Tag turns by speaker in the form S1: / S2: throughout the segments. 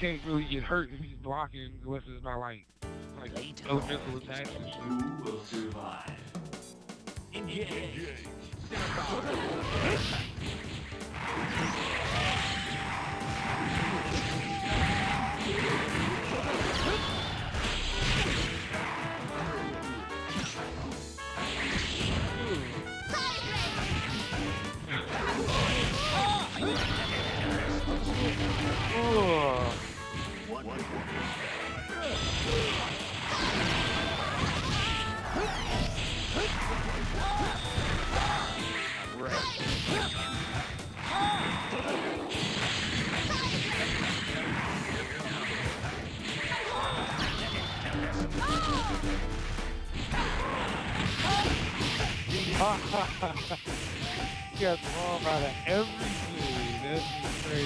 S1: can't really get hurt if he's blocking unless it's not like elemental attacks and shit.
S2: Who will survive? Engage.
S1: Oh. He got wrong out of everything. That's just crazy.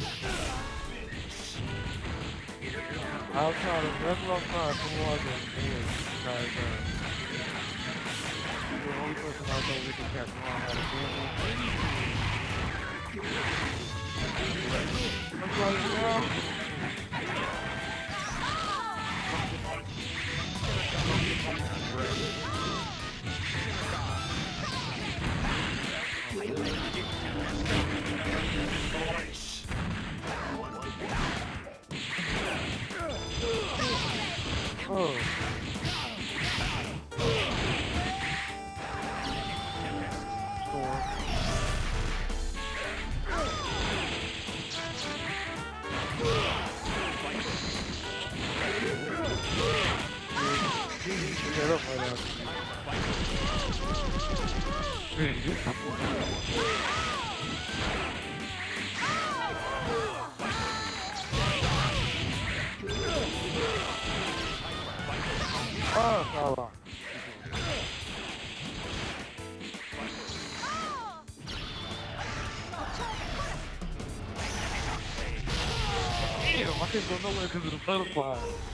S1: I'll try to that's what I'm trying to watch and because you're the only person I know we can catch wrong out of anything. I'm like, no. Oh. Get up right now. Oh, Salah. Damn, I can't go nowhere because of the butterfly.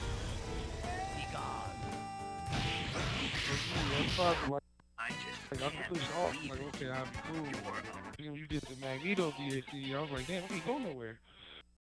S1: I'm pushed off. Like, okay, I'm cool. You did the Magneto DHC. I was like, damn, I can't go nowhere.